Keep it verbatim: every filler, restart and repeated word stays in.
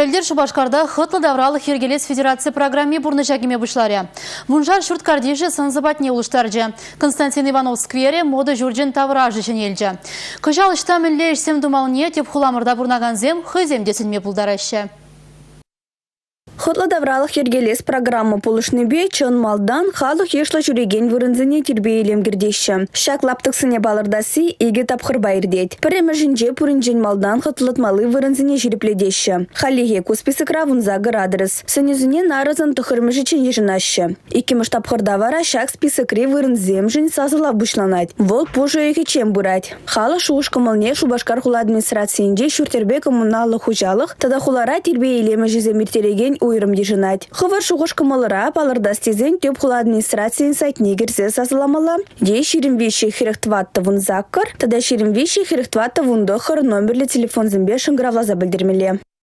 Пәлдер Шубашкарда хытлы давралы Хергелес Федерация программе бурны жагиме бұшларя. Мұнжар шүрт кардежі сынзыбат не ұлыштаржы. Константин Иванов сквере моды жүрджен тавражы женелжі. Күжал іштамын лешсем думалыне теп хуламырда бурнаганзем хызем десілме бұлдарашы. Хытлы давралық Хергелес программа пулышны бе чын малдан халық ешлі жүреген вырынзыне тербейлем гірдеші. Шак лаптықсыне балырдасы еге тапқыр байырдет. Пірімі жінже пүрінжен малдан хытлытмалы вырынзыне жіріпледеші. Халеге куспесі кравынза гырадырыз. Сөнезіне нарызын тұхырмыжы чен ежінашы. Икеміш тапқырда вара шак списыкре вырынзем жын сазыла бұшланать. Вол пожу еке чем бұрать. Халы шуышкымылне Шубашкар хула администрациянде шүртербе коммуналы хужалық, тада хулара тербейлемі жіземіртереген ойрым дежінать. Хывар шуғыш кымылыра палырда стезен төп хула администрациян сайтне кірсе сазыламалы. Де шерім веші херектватты вун заккар, тада шерім веші херектватты вунды хыр номерлі телефон зімбе шыңгыравлаза білдірмелі.